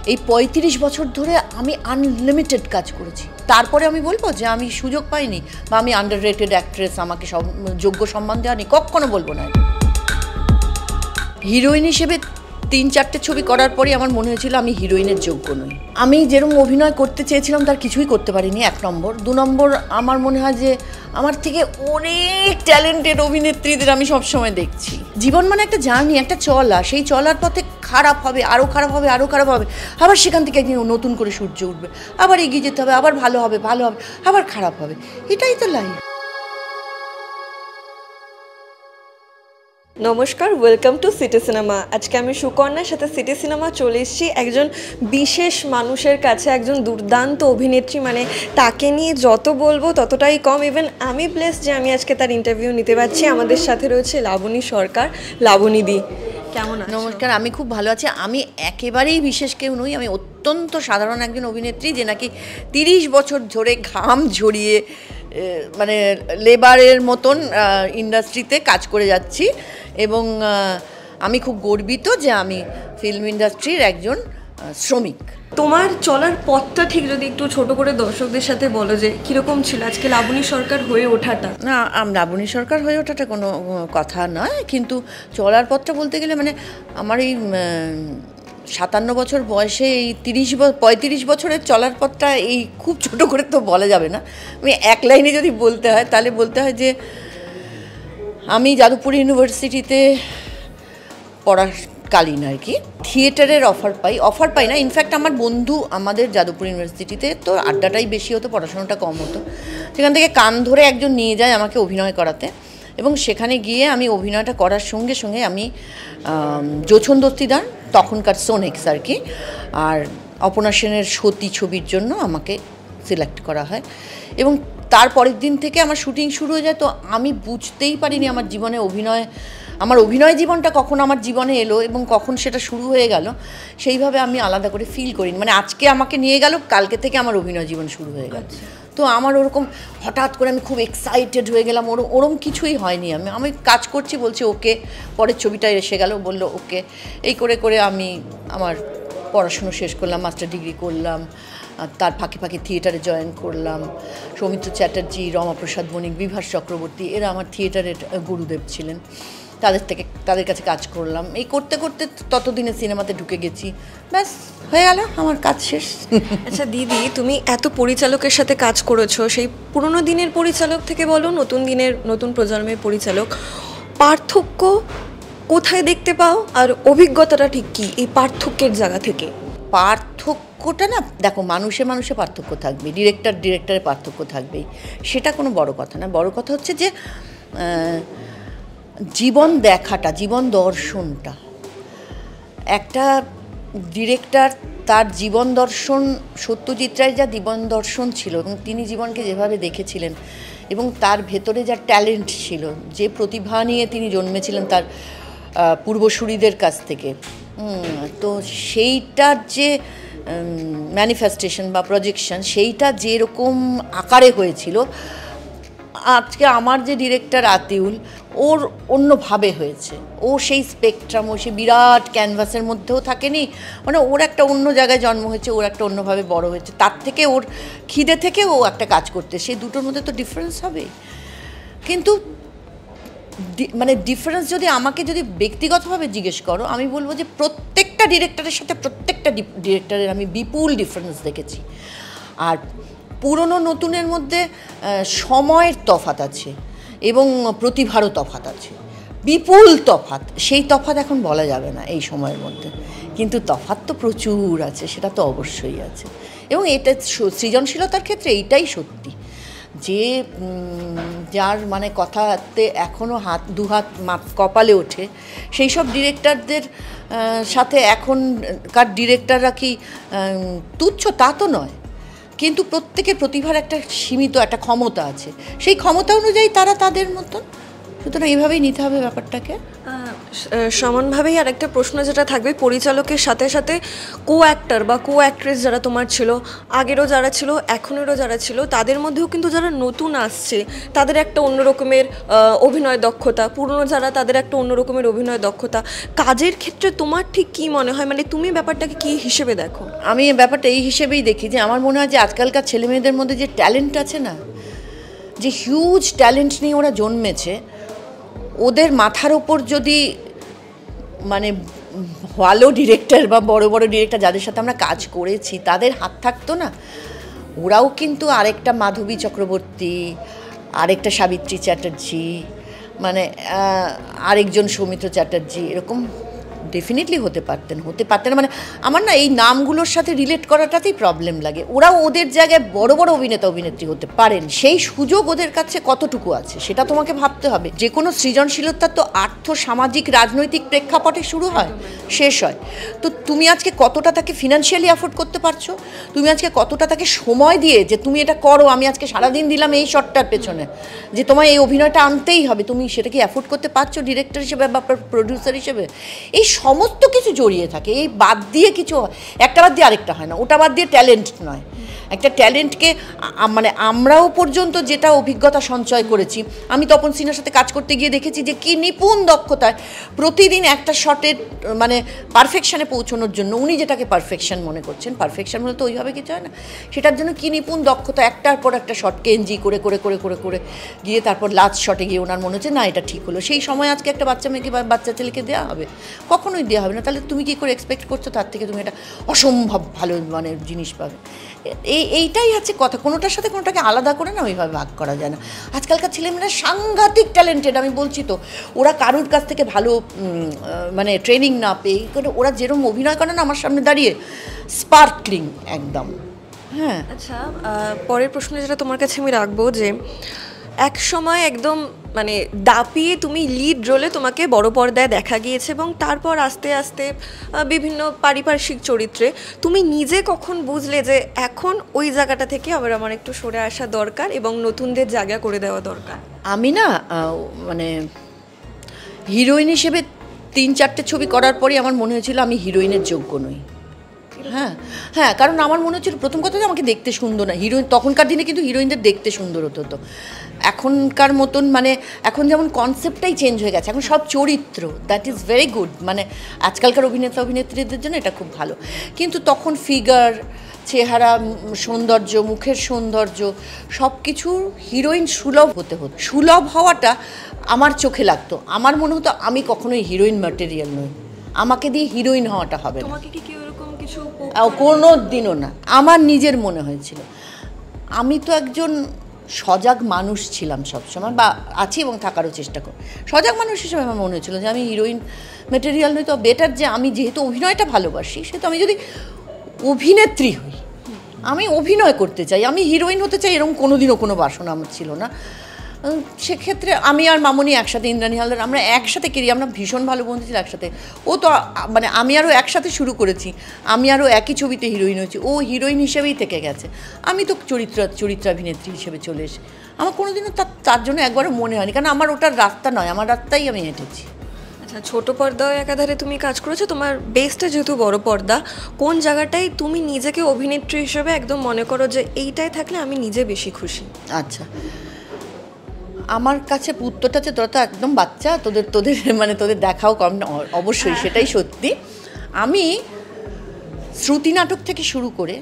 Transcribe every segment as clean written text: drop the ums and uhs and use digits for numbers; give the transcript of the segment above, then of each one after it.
এই ৩৫ বছর ধরে আমি আনলিমিটেড কাজ করেছি। তারপরে আমি বলবো যে আমি সুযোগ পাইনি বা আমি আন্ডাররেটেড অ্যাক্ট্রেস, আমাকে যোগ্য সম্মান দেওয়ানি, কখনো বলবো না। হিরোইন হিসেবে ৩-৪টে ছবি করার পরে আমার মনে হয়েছিল আমি হিরোইনের যোগ্য নই। আমি যেরকম অভিনয় করতে চেয়েছিলাম তার কিছুই করতে পারিনি, ১ নম্বর। ২ নম্বর, আমার মনে হয় যে আমার থেকে অনেক ট্যালেন্টেড অভিনেত্রীদের আমি সবসময় দেখছি। জীবন মানে একটা জার্নি, একটা চলা, সেই চলার পথে খারাপ হবে, আরও খারাপ হবে, আরও খারাপ হবে, আবার সেখান থেকে একদিন নতুন করে সূর্য উঠবে, আবার এগিয়ে যেতে হবে, আবার ভালো হবে, ভালো হবে, আবার খারাপ হবে, এটাই তো লাইফ। নমস্কার, ওয়েলকাম টু সিটি সিনেমা। আজকে আমি সুকন্যার সাথে সিটি সিনেমা চলে এসেছি একজন বিশেষ মানুষের কাছে, একজন দুর্দান্ত অভিনেত্রী, মানে তাকে নিয়ে যত বলবো ততটাই কম। ইভেন আমি ব্লেসড যে আমি আজকে তার ইন্টারভিউ নিতে পারছি। আমাদের সাথে রয়েছে লাবণী সরকার। লাবণী দি, কেমন আছো? নমস্কার, আমি খুব ভালো আছি। আমি একেবারেই বিশেষ কেউ নই, আমি অত্যন্ত সাধারণ একজন অভিনেত্রী যে নাকি ৩০ বছর ধরে ঘাম ঝরিয়ে মানে লেবারের মতন ইন্ডাস্ট্রিতে কাজ করে যাচ্ছি, এবং আমি খুব গর্বিত যে আমি ফিল্ম ইন্ডাস্ট্রির একজন শ্রমিক। তোমার চলার পথটা ঠিক যদি একটু ছোট করে দর্শকদের সাথে বলো যে কীরকম ছিল আজকে লাবণী সরকার হয়ে ওঠাটা? না, লাবণী সরকার হয়ে ওঠাটা কোনো কথা নয়, কিন্তু চলার পথটা বলতে গেলে মানে আমার এই ৫৭ বছর বয়সে এই ৩৫ বছরের চলার পথটা এই খুব ছোট করে তো বলা যাবে না। আমি এক লাইনে যদি বলতে হয় তাহলে বলতে হয় যে আমি যাদবপুর ইউনিভার্সিটিতে পড়াকালীন আর কি থিয়েটারের অফার পাই না। ইনফ্যাক্ট আমার বন্ধু, আমাদের যাদবপুর ইউনিভার্সিটিতে তো আড্ডাটাই বেশি হতো, পড়াশোনাটা কম হতো। সেখান থেকে কান ধরে একজন নিয়ে যায় আমাকে অভিনয় করাতে, এবং সেখানে গিয়ে আমি অভিনয়টা করার সঙ্গে সঙ্গে আমি যোছন দস্তিদার, তখনকার সোনেক্স আর কি, আর অপর্ণা সেনের সতী ছবির জন্য আমাকে সিলেক্ট করা হয়, এবং তার পরের দিন থেকে আমার শুটিং শুরু হয়ে যায়। তো আমি বুঝতেই পারিনি আমার জীবনে আমার অভিনয় জীবনটা কখন আমার জীবনে এলো এবং কখন সেটা শুরু হয়ে গেল, সেইভাবে আমি আলাদা করে ফিল করিনি। মানে আজকে আমাকে নিয়ে গেল, কালকে থেকে আমার অভিনয় জীবন শুরু হয়ে গেল। তো আমার ওরকম হঠাৎ করে আমি খুব এক্সাইটেড হয়ে গেলাম, ওরকম কিছুই হয়নি। আমি কাজ করছি, বলছি ওকে, পরের ছবিটা এসে গেল, বললো ওকে, এই করে করে আমি আমার পড়াশুনো শেষ করলাম, মাস্টার ডিগ্রি করলাম, তার ফাঁকে ফাঁকে থিয়েটারে জয়েন করলাম। সৌমিত্র চ্যাটার্জি, রমাপ্রসাদ বণিক, বিভাস চক্রবর্তী, এরা আমার থিয়েটারের গুরুদেব ছিলেন, তাদের কাছে কাজ করলাম। এই করতে করতে ততদিনে সিনেমাতে ঢুকে গেছি, ব্যাস হয়ে গেল, আমার কাজ শেষ। আচ্ছা দিদি, তুমি এত পরিচালকের সাথে কাজ করেছো, সেই পুরনো দিনের পরিচালক থেকে বলো নতুন প্রজন্মের পরিচালক, পার্থক্য কোথায় দেখতে পাও আর অভিজ্ঞতাটা ঠিক কী এই পার্থক্যের জায়গা থেকে? পার্থক্যটা না, দেখো, মানুষে পার্থক্য থাকবে, ডিরেক্টরের পার্থক্য থাকবেই, সেটা কোনো বড় কথা না। বড় কথা হচ্ছে যে জীবন দেখাটা, জীবন দর্শনটা। একটা ডিরেক্টর তার জীবন দর্শন, সত্যজিৎ রায়ের যা জীবন দর্শন ছিল এবং তিনি জীবনকে যেভাবে দেখেছিলেন এবং তার ভেতরে যা ট্যালেন্ট ছিল, যে প্রতিভা নিয়ে তিনি জন্মেছিলেন তার পূর্বসূরিদের কাছ থেকে, তো সেইটার যে ম্যানিফেস্টেশন বা প্রজেকশন, সেইটা যেরকম আকারে হয়েছিল, আজকে আমার যে ডিরেক্টর আতিউল, ওর অন্যভাবে হয়েছে। ও সেই স্পেকট্রাম, ও সেই বিরাট ক্যানভাসের মধ্যেও থাকেনি, মানে ওর একটা অন্য জায়গায় জন্ম হয়েছে, ওর একটা অন্যভাবে বড় হয়েছে, তার থেকে ওর খিদে থেকে ও একটা কাজ করতে, সেই দুটোর মধ্যে তো ডিফারেন্স হবে। কিন্তু মানে ডিফারেন্স আমাকে যদি ব্যক্তিগতভাবে জিজ্ঞেস করো, আমি বলবো যে প্রত্যেকটা ডিরেক্টরের সাথে প্রত্যেকটা ডিরেক্টরের আমি বিপুল ডিফারেন্স দেখেছি। আর পুরনো নতুনের মধ্যে সময়ের তফাৎ আছে এবং প্রতিভারও তফাৎ আছে, বিপুল তফাৎ। সেই তফাৎ এখন বলা যাবে না এই সময়ের মধ্যে, কিন্তু তফাৎ তো প্রচুর আছে, সেটা তো অবশ্যই আছে। এবং এটা সৃজনশীলতার ক্ষেত্রে এইটাই সত্যি যে যার মানে কথাতে এখনও দুহাত কপালে ওঠে, সেই সব ডিরেক্টরদের সাথে এখনকার ডিরেক্টররা কি তুচ্ছ তা তো নয়, কিন্তু প্রত্যেকের প্রতিভার একটা সীমিত একটা ক্ষমতা আছে, সেই ক্ষমতা অনুযায়ী তারা তাদের মতন সুতরাং এইভাবেই নিতে হবে ব্যাপারটাকে। সমানভাবেই আরেকটা প্রশ্ন যেটা থাকবে, পরিচালকের সাথে সাথে কো অ্যাক্টর বা কো অ্যাক্ট্রেস যারা তোমার ছিল, আগেরও যারা ছিল এখনেরও যারা ছিল, তাদের মধ্যেও কিন্তু যারা নতুন আসছে তাদের একটা অন্য রকমের অভিনয় দক্ষতা, পুরনো যারা তাদের একটা অন্য রকমের অভিনয় দক্ষতা। কাজের ক্ষেত্রে তোমার ঠিক কী মনে হয়, মানে তুমি ব্যাপারটাকে কী হিসেবে দেখো? আমি ব্যাপারটা এই হিসেবেই দেখি যে আমার মনে হয় যে আজকালকার ছেলেমেয়েদের মধ্যে যে ট্যালেন্ট আছে না, যে হিউজ ট্যালেন্ট নিয়ে ওরা জন্মেছে, ওদের মাথার ওপর যদি মানে ভালো ডিরেক্টর বা বড় বড় ডিরেক্টর যাদের সাথে আমরা কাজ করেছি তাদের হাত থাকতো না, ওরাও কিন্তু আরেকটা মাধবী চক্রবর্তী, আরেকটা সাবিত্রী চ্যাটার্জি, মানে আরেকজন সৌমিত্র চ্যাটার্জি, এরকম ডেফিনেটলি হতে পারতেন মানে আমার না এই নামগুলোর সাথে রিলেট করাটাতেই প্রবলেম লাগে। ওরাও ওদের জায়গায় বড় বড় অভিনেতা অভিনেত্রী হতে পারেন, সেই সুযোগ ওদের কাছে কতটুকু আছে সেটা তোমাকে ভাবতে হবে। যে কোনো সৃজনশীলতা তো আর্থ সামাজিক রাজনৈতিক প্রেক্ষাপটে শুরু হয়, শেষ হয়। তো তুমি আজকে কতটা তাকে ফিনান্সিয়ালি অ্যাফোর্ড করতে পারছো, তুমি আজকে কতটা তাকে সময় দিয়ে যে তুমি এটা করো, আমি আজকে সারাদিন দিলাম এই শটটার পেছনে, যে তোমার এই অভিনয়টা আনতেই হবে, তুমি সেটাকে অ্যাফোর্ড করতে পারছো ডিরেক্টর হিসেবে বা প্রডিউসার হিসেবে? এই সমস্ত কিছু জড়িয়ে থাকে। এই বাদ দিয়ে কিছু, একটা বাদ দিয়ে আরেকটা হয় না, ওটা বাদ দিয়ে ট্যালেন্ট নয়। একটা ট্যালেন্টকে মানে আমরাও পর্যন্ত যেটা অভিজ্ঞতা সঞ্চয় করেছি, আমি তপন সিনহার সাথে কাজ করতে গিয়ে দেখেছি যে কি নিপুণ দক্ষতায় প্রতিদিন একটা শটের মানে পারফেকশানে পৌঁছানোর জন্য, উনি যেটাকে পারফেকশন মনে করছেন, পারফেকশন হলে তো ওইভাবে কিছু হয় না, সেটার জন্য কি নিপুণ দক্ষতা, একটার পর একটা শটকে এনজি করে করে করে করে করে গিয়ে তারপর লাস্ট শটে গিয়ে ওনার মনে হচ্ছে না এটা ঠিক হলো। সেই সময় আজকে একটা বাচ্চা মেয়েকে বা বাচ্চা ছেলেকে দেওয়া হবে? কখনোই দেওয়া হবে না। তাহলে তুমি কী করে এক্সপেক্ট করছো তার থেকে তুমি একটা অসম্ভব ভালো মানে জিনিস পাবে? এইটাই হচ্ছে কথা, কোনোটার সাথে কোনোটাকে আলাদা করে না ওইভাবে ভাগ করা যায় না। আজকালকার ছেলেমেয়েরা সাংঘাতিক ট্যালেন্টেড, আমি বলছি তো, ওরা কারুর কাছ থেকে ভালো মানে ট্রেনিং না পেয়ে ওরা যেরকম অভিনয় করে না আমার সামনে দাঁড়িয়ে, স্পার্কলিং একদম। হ্যাঁ, আচ্ছা, পরের প্রশ্ন যেটা তোমার কাছে আমি রাখবো, যে এক সময় একদম মানে দাপিয়ে তুমি লিড রোলে তোমাকে বড় পর্দায় দেখা গিয়েছে, এবং তারপর আস্তে আস্তে বিভিন্ন পারিপার্শ্বিক চরিত্রে তুমি নিজে কখন বুঝলে যে এখন ওই জায়গাটা থেকে আবার আমার একটু সরে আসা দরকার এবং নতুনদের জায়গা করে দেওয়া দরকার? আমি না মানে হিরোইন হিসেবে 3-4টে ছবি করার পরই আমার মনে হয়েছিল আমি হিরোইনের যোগ্য নই। হ্যাঁ হ্যাঁ, কারণ আমার মনে হচ্ছিল প্রথম কথা যে আমাকে দেখতে সুন্দর না, হিরোইন তখনকার দিনে কিন্তু হিরোইনদের দেখতে সুন্দর হতো। এখনকার মতন মানে এখন যেমন কনসেপ্টটাই চেঞ্জ হয়ে গেছে, এখন সব চরিত্র, দ্যাট ইজ ভেরি গুড, মানে আজকালকার অভিনেতা অভিনেত্রীদের জন্য এটা খুব ভালো। কিন্তু তখন ফিগার, চেহারা, সৌন্দর্য, মুখের সৌন্দর্য সব কিছু হিরোইন সুলভ সুলভ হওয়াটা আমার চোখে লাগতো। আমার মনে হতো আমি কখনোই হিরোইন ম্যাটেরিয়াল নই, আমাকে দিয়ে হিরোইন হওয়াটা হবে না, কোনো দিনও না। আমার নিজের মনে হয়েছিল, আমি তো একজন সজাগ মানুষ ছিলাম সবসময়, বা আছি এবং থাকারও চেষ্টা করি। সজাগ মানুষ হিসেবে আমার মনে হয়েছিল যে আমি হিরোইন ম্যাটেরিয়াল নই, তো বেটার যে আমি যেহেতু অভিনয়টা ভালোবাসি, সেহেতু আমি যদি অভিনেত্রী হই, আমি অভিনয় করতে চাই, আমি হিরোইন হতে চাই, এরকম কোনোদিনও কোনো বাসনা আমার ছিল না। সেক্ষেত্রে আমি আর মামনি একসাথে, ইন্দ্রাণী হালদার, আমরা একসাথে কেরি, আমরা ভীষণ ভালো বন্ধু ছিল একসাথে। ও তো মানে আমি আরও একসাথে শুরু করেছি, আমি আরও একই ছবিতে হিরোইন হয়েছি, ও হিরোইন হিসেবেই থেকে গেছে, আমি তো চরিত্রাভিনেত্রী হিসেবে চলে এসে। আমার কোনোদিনও তার জন্য একবারও মনে হয়নি, কারণ আমার ওটার রাস্তা নয়, আমার রাস্তাই আমি হেঁটেছি। আচ্ছা, ছোটো পর্দায় একাধারে তুমি কাজ করেছো, তোমার বেসটা যেহেতু বড় পর্দা, কোন জায়গাটায় তুমি নিজেকে অভিনেত্রী হিসেবে একদম মনে করো যে এইটাই থাকলে আমি নিজে বেশি খুশি? আচ্ছা, আমার কাছে উত্তরটা হচ্ছে তোরা তো একদম বাচ্চা, তোদের মানে তোদের দেখাও কম, অবশ্যই সেটাই সত্যি। আমি শ্রুতি নাটক থেকে শুরু করে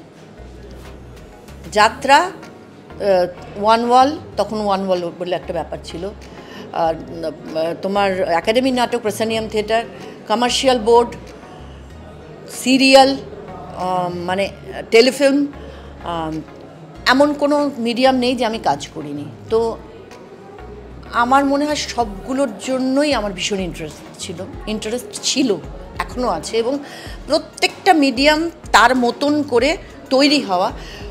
যাত্রা, ওয়ান ওয়াল, তখন ওয়ান ওয়াল বলে একটা ব্যাপার ছিল, তোমার একাডেমি নাটক, proscenium theatre, commercial board, serial, মানে টেলিফিল্ম, এমন কোনো মিডিয়াম নেই যে আমি কাজ করিনি। তো আমার মনে হয় সবগুলোর জন্যই আমার ভীষণ ইন্টারেস্ট ছিল, এখনও আছে, এবং প্রত্যেকটা মিডিয়াম তার মতন করে তৈরি হওয়া,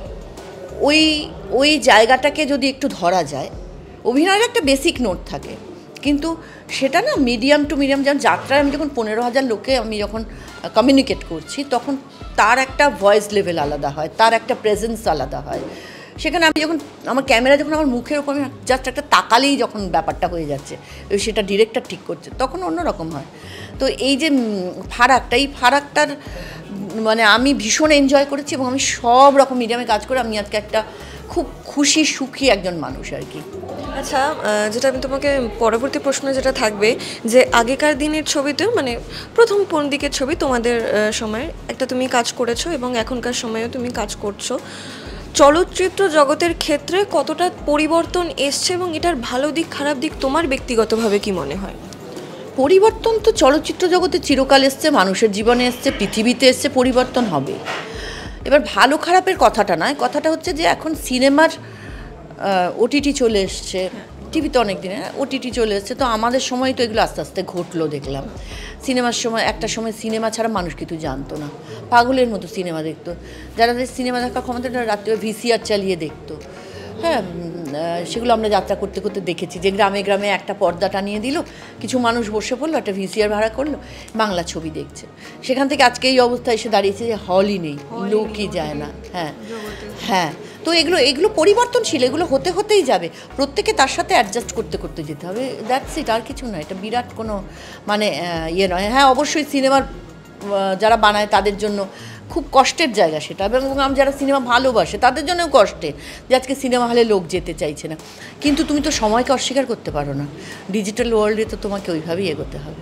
ওই জায়গাটাকে যদি একটু ধরা যায়, অভিনয়ের একটা বেসিক নোট থাকে, কিন্তু সেটা না মিডিয়াম টু মিডিয়াম, যেমন যাত্রায় আমি যখন 15,000 লোকে আমি যখন কমিউনিকেট করছি, তখন তার একটা ভয়েস লেভেল আলাদা হয়, তার একটা প্রেজেন্স আলাদা হয়, সেখানে আমি যখন আমার ক্যামেরা যখন আমার মুখের ওপর আমি জাস্ট একটা তাকালেই যখন ব্যাপারটা হয়ে যাচ্ছে, সেটা ডিরেক্টর ঠিক করছে, তখন অন্যরকম হয়। তো এই যে ফারাকটা, এই ফারাকটার মানে আমি ভীষণ এনজয় করেছি, এবং আমি সব রকম মিডিয়ামে কাজ করে আমি আজকে একটা খুব খুশি সুখী একজন মানুষ আর কি। আচ্ছা, যেটা আমি তোমাকে পরবর্তী প্রশ্ন যেটা থাকবে, যে আগেকার দিনের ছবিতেও মানে প্রথম কোন দিকের ছবি তোমাদের সময় একটা তুমি কাজ করেছো এবং এখনকার সময়েও তুমি কাজ করছো, চলচ্চিত্র জগতের ক্ষেত্রে কতটা পরিবর্তন এসছে এবং এটার ভালো দিক খারাপ দিক তোমার ব্যক্তিগতভাবে কি মনে হয়? পরিবর্তন তো চলচ্চিত্র জগতে চিরকাল এসছে, মানুষের জীবনে এসছে, পৃথিবীতে এসছে, পরিবর্তন হবে। এবার ভালো খারাপের কথাটা নয়, কথাটা হচ্ছে যে এখন সিনেমার ওটিটি চলে এসছে, টিভিতে অনেক দিনে ওটিটি চলে এসছে, তো আমাদের সময় তো এগুলো আস্তে আস্তে ঘটলো দেখলাম। সিনেমার সময় একটা সময় সিনেমা ছাড়া মানুষ কিছু জানতো না, পাগলের মতো সিনেমা দেখতো, যাদের সিনেমা দেখার ক্ষমতা রাত্রে ভিসিআর চালিয়ে দেখতো। হ্যাঁ, সেগুলো আমরা যাত্রা করতে করতে দেখেছি, যে গ্রামে গ্রামে একটা পর্দা টানিয়ে দিল, কিছু মানুষ বসে পড়লো, একটা ভিসিআর ভাড়া করলো, বাংলা ছবি দেখছে। সেখান থেকে আজকে এই অবস্থা এসে দাঁড়িয়েছে যে হলই নেই, লোকই যায় না। হ্যাঁ হ্যাঁ, তো এগুলো পরিবর্তনশীল, এগুলো হতে হতেই যাবে, প্রত্যেকে তার সাথে অ্যাডজাস্ট করতে করতে যেতে হবে, দ্যাটস ইট, আর কিছু নয়। এটা বিরাট কোনো মানে ইয়ে নয়। হ্যাঁ, অবশ্যই সিনেমার যারা বানায় তাদের জন্য খুব কষ্টের জায়গা সেটা, এবং যারা সিনেমা ভালোবাসে তাদের জন্যও কষ্টে, যে আজকে সিনেমা হলে লোক যেতে চাইছে না। কিন্তু তুমি তো সময়কে অস্বীকার করতে পারো না, ডিজিটাল ওয়ার্ল্ডে তো তোমাকে ওইভাবেই এগোতে হবে।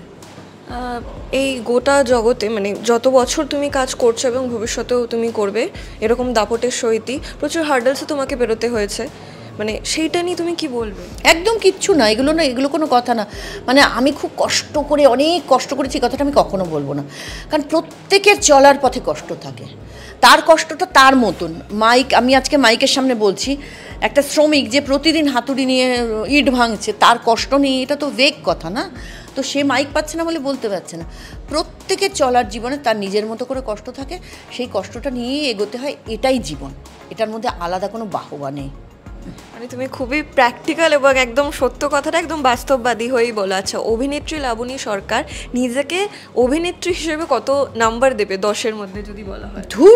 এই গোটা জগতে মানে যত বছর তুমি কাজ করছো এবং ভবিষ্যতেও তুমি করবে, এরকম দাপটের সহিতই প্রচুর হার্ডেলসও তোমাকে পেরোতে হয়েছে, মানে সেইটা নিয়ে তুমি কি বলবে? একদম কিচ্ছু না, এগুলো কোনো কথা না। মানে আমি খুব কষ্ট করে, অনেক কষ্ট করেছি, কথাটা আমি কখনো বলবো না, কারণ প্রত্যেকের চলার পথে কষ্ট থাকে, তার কষ্টটা তার মতন। আমি আজকে মাইকের সামনে বলছি, একটা শ্রমিক যে প্রতিদিন হাতুড়ি নিয়ে ইট ভাঙছে, তার কষ্ট নেই, এটা তো ভেগ কথা না। তো সে মাইক পাচ্ছে না বলে বলতে পারছে না। প্রত্যেকের চলার জীবনে তার নিজের মতো করে কষ্ট থাকে, সেই কষ্টটা নিয়েই এগোতে হয়, এটাই জীবন, এটার মধ্যে আলাদা কোনো বাহবা নেই। মানে তুমি খুবই প্র্যাকটিক্যাল এবং একদম সত্য কথাটা একদম বাস্তববাদী হয়েই বলো। আচ্ছা, অভিনেত্রী লাবণী সরকার নিজেকে অভিনেত্রী হিসেবে কত নাম্বার দেবে 10-এর মধ্যে যদি বলা হয়? ধুর,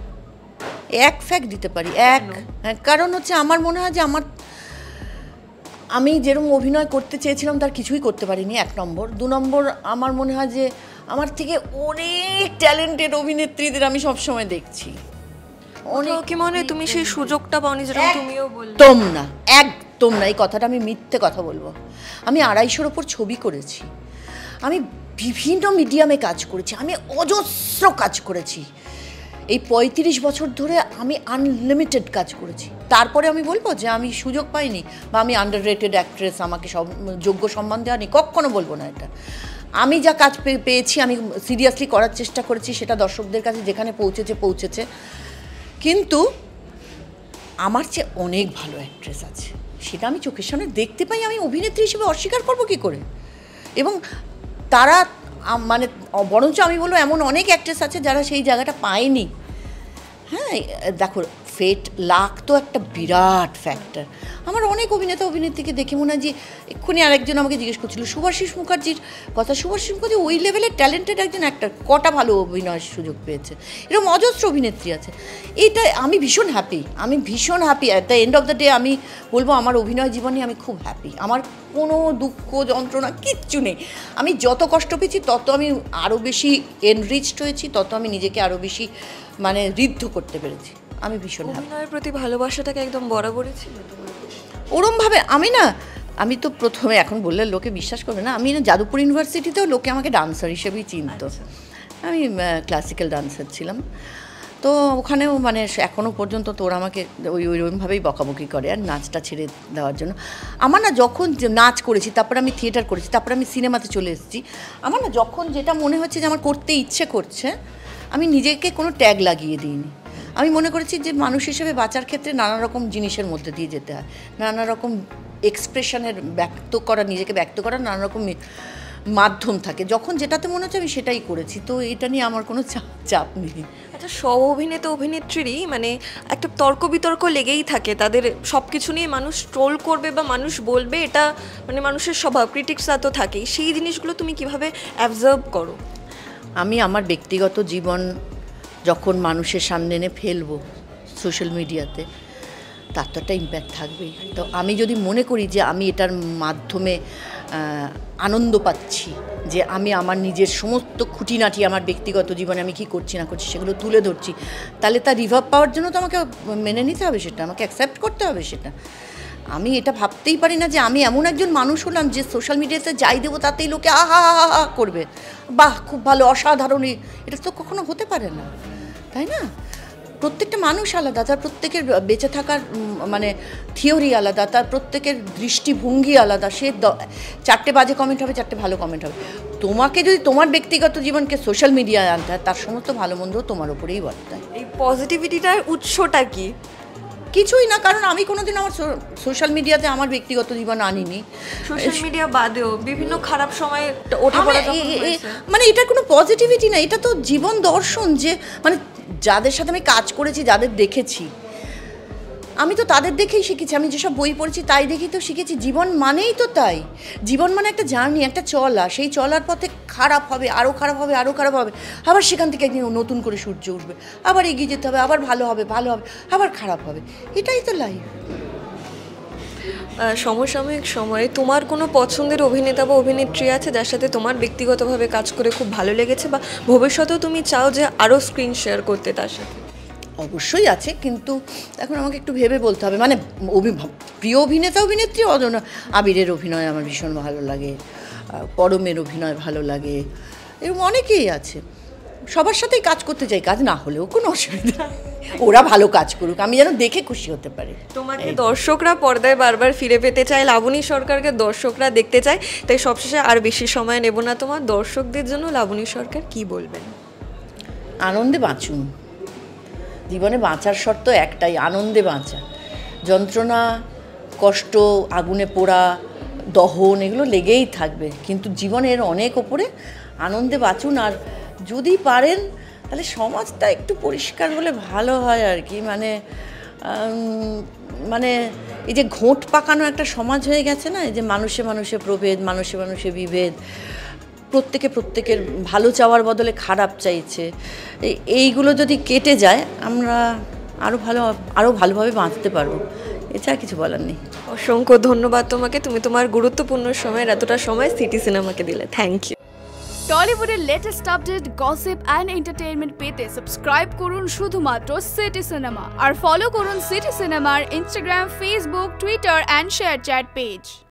এক ফ্যাক্ট দিতে পারি, এক। হ্যাঁ, কারণ হচ্ছে আমার মনে হয় যে আমি যেরকম অভিনয় করতে চেয়েছিলাম তার কিছুই করতে পারিনি, 1 নম্বর। 2 নম্বর, আমার মনে হয় যে আমার থেকে অনেক ট্যালেন্টেড অভিনেত্রীদের আমি সবসময় দেখছি। অনেক কি মনে হয় তুমি সেই সুযোগটা পাওনি, যেটা তুমিও বললে? একদম না, এই কথাটা আমি মিথ্যে কথা বলবো। আমি 250-র ওপর ছবি করেছি, আমি বিভিন্ন মিডিয়ামে কাজ করেছি, আমি অজস্র কাজ করেছি, এই 35 বছর ধরে আমি আনলিমিটেড কাজ করেছি। তারপরে আমি বলবো যে আমি সুযোগ পাইনি বা আমি আন্ডাররেটেড অ্যাক্ট্রেস, আমাকে সব যোগ্য সম্মান দেওয়া নেই, কখনো বলবো না এটা। আমি যা কাজ পেয়েছি আমি সিরিয়াসলি করার চেষ্টা করেছি, সেটা দর্শকদের কাছে যেখানে পৌঁছেছে। কিন্তু আমার চেয়ে অনেক ভালো অ্যাক্ট্রেস আছে, সেটা আমি চোখের সামনে দেখতে পাই, আমি অভিনেত্রী হিসেবে অস্বীকার করবো কী করে? এবং তারা মানে বরঞ্চ আমি বলবো এমন অনেক অ্যাক্ট্রেস আছে যারা সেই জায়গাটা পায়নি। হ্যাঁ, দেখো, ফেট, লাক তো একটা বিরাট ফ্যাক্টর। আমার অনেক অভিনেত্রীকে দেখে মনে হয় যে, এক্ষুনি আরেকজন আমাকে জিজ্ঞেস করছিল সুভাষিস মুখার্জির কথা। সুভাষিস মুখার্জি ওই লেভেলের ট্যালেন্টেড একজন অ্যাক্টর, কটা ভালো অভিনয়ের সুযোগ পেয়েছে, এরকম অজস্র অভিনেত্রী আছে। এইটা আমি ভীষণ happy, at the end of the day আমি বলবো আমার অভিনয় জীবনে আমি খুব হ্যাপি, আমার কোনো দুঃখ যন্ত্রণা কিচ্ছু নেই। আমি যত কষ্ট পেয়েছি তত আমি আরও বেশি এনরিচড হয়েছি, তত আমি নিজেকে আরও বেশি মানে ঋদ্ধ করতে পেরেছি। আমি ভীষণ অভিনয়ের প্রতি ভালোবাসাটাকে একদম বরাবরই ছিল ওরমভাবে। আমি তো প্রথমে, এখন বললে লোকে বিশ্বাস করবে না, আমি যাদবপুর ইউনিভার্সিটিতেও লোকে আমাকে ডান্সার হিসেবেই চিনত। আমি ক্লাসিক্যাল ডান্সার ছিলাম, তো ওখানেও মানে এখনও পর্যন্ত তোরা আমাকে ওইরকমভাবেই বকাবকি করে আর নাচটা ছেড়ে দেওয়ার জন্য। আমার না যখন নাচ করেছি, তারপরে আমি থিয়েটার করেছি, তারপরে আমি সিনেমাতে চলে এসেছি, আমার না যখন যেটা মনে হচ্ছে যে আমার করতে ইচ্ছে করছে, আমি নিজেকে কোনো ট্যাগ লাগিয়ে দিইনি। আমি মনে করেছি যে মানুষ হিসেবে বাঁচার ক্ষেত্রে নানা রকম জিনিসের মধ্যে দিয়ে যেতে হয়, নানা রকম এক্সপ্রেশনের নিজেকে ব্যক্ত করার নানা রকম মাধ্যম থাকে। যখন যেটাতে মনে হচ্ছে আমি সেটাই করেছি, তো এটা নিয়ে আমার কোনো চাপ নেই। আচ্ছা, সব অভিনেত্রীরই মানে একটা তর্ক বিতর্ক লেগেই থাকে, তাদের সব কিছু নিয়ে মানুষ ট্রোল করবে বা মানুষ বলবে, এটা মানে মানুষের স্বভাব, ক্রিটিক্সরা তো থাকেই। সেই জিনিসগুলো তুমি কিভাবে অ্যাবজর্ভ করো? আমি আমার ব্যক্তিগত জীবন যখন মানুষের সামনে এনে ফেলবো সোশ্যাল মিডিয়াতে, তার তো একটা ইম্প্যাক্ট থাকবেই। তো আমি যদি মনে করি যে আমি এটার মাধ্যমে আনন্দ পাচ্ছি, যে আমি আমার নিজের সমস্ত খুঁটিনাটি আমার ব্যক্তিগত জীবনে আমি কী করছি না করছি সেগুলো তুলে ধরছি, তাহলে তার রিভার্ব পাওয়ার জন্য তো আমাকে মেনে নিতে হবে, সেটা আমাকে অ্যাকসেপ্ট করতে হবে। সেটা আমি এটা ভাবতেই পারি না যে আমি এমন একজন মানুষ হলাম যে সোশ্যাল মিডিয়াতে যাই দেবো তাতেই লোকে আহা হা করবে, বাহ খুব ভালো, অসাধারণ। এটা তো কখনো হতে পারে না, তাই না? প্রত্যেকটা মানুষ আলাদা, তার প্রত্যেকের বেঁচে থাকার মানে থিওরি আলাদা, তার প্রত্যেকের দৃষ্টিভঙ্গি আলাদা। সে 4টে বাজে কমেন্ট হবে, 4টে ভালো কমেন্ট হবে। তোমাকে যদি তোমার ব্যক্তিগত জীবনকে সোশ্যাল মিডিয়ায় আনতে হয়, তার সমস্ত ভালো মন্দ তোমার ওপরেই বর্তায়। এই পজিটিভিটিটার উৎসটা কি? কিছুই না, কারণ আমি কোনোদিন আমার সোশ্যাল মিডিয়াতে আমার ব্যক্তিগত জীবন আনিনি। সোশ্যাল মিডিয়া বাদেও বিভিন্ন খারাপ সময় ওঠা পড়া মানে এটার কোনো পজিটিভিটি না, এটা তো জীবন দর্শন। যে মানে যাদের সাথে আমি কাজ করেছি, যাদের দেখেছি, আমি তো তাদের দেখেই শিখেছি। আমি যেসব বই পড়েছি তাই দেখেই তো শিখেছি। জীবন মানেই তো তাই, জীবন মানে একটা জার্নি, একটা চলা। সেই চলার পথে খারাপ হবে, আরও খারাপ হবে, আরও খারাপ হবে, আবার সেখান থেকে একদিন নতুন করে সূর্য উঠবে, আবার এগিয়ে যেতে হবে, আবার ভালো হবে, ভালো হবে, আবার খারাপ হবে। এটাই তো লাইফ। সমসাময়িক সময়ে তোমার কোনো পছন্দের অভিনেতা বা অভিনেত্রী আছে যার সাথে তোমার ব্যক্তিগতভাবে কাজ করে খুব ভালো লেগেছে, বা ভবিষ্যতেও তুমি চাও যে আরও স্ক্রিন শেয়ার করতে তার সাথে? অবশ্যই আছে, কিন্তু এখন আমাকে একটু ভেবে বলতে হবে। মানে প্রিয় অভিনেতা অভিনেত্রী আবিরের অভিনয় আমার ভীষণ ভালো লাগে, পরমের অভিনয় ভালো লাগে, এরকম অনেকেই আছে। সবার সাথেই কাজ করতে চাই, কাজ না হলেও কোনো অসুবিধা, ওরা ভালো কাজ করুক, আমি যেন দেখে খুশি হতে পারি। তোমাকে দর্শকরা পর্দায় বারবার ফিরে পেতে চায়, লাবণী সরকারকে দর্শকরা দেখতে চায়। তাই সবশেষে আর বেশি সময় নেব না তোমার, দর্শকদের জন্য লাবণী সরকার কি বলবেন? আনন্দে বাঁচুন। জীবনে বাঁচার শর্ত একটাই, আনন্দে বাঁচা। যন্ত্রণা, কষ্ট, আগুনে পোড়া, দহন এগুলো লেগেই থাকবে, কিন্তু জীবনের অনেক ওপরে। আনন্দে বাঁচুন। আর যদি পারেন তাহলে সমাজটা একটু পরিষ্কার হলে ভালো হয় আর কি। মানে এই যে ঘোঁট পাকানো একটা সমাজ হয়ে গেছে না, এই যে মানুষে মানুষে প্রভেদ, মানুষে মানুষে বিভেদ, প্রত্যেকের ভালো চাওয়ার বদলে খারাপ চাইছে, এইগুলো যদি কেটে যায় আমরা আরও ভালোভাবে বাঁচতে পারবো। এছাড়া কিছু বলার নেই। অসংখ্য ধন্যবাদ তোমাকে, তুমি তোমার গুরুত্বপূর্ণ সময়ের এতটা সময় সিটি সিনেমাকে দিলে। Thank you. টলিউডের latest update, gossip and entertainment পেতে সাবস্ক্রাইব করুন শুধুমাত্র সিটি সিনেমা, আর ফলো করুন সিটি সিনেমার Instagram, Facebook, Twitter and ShareChat page.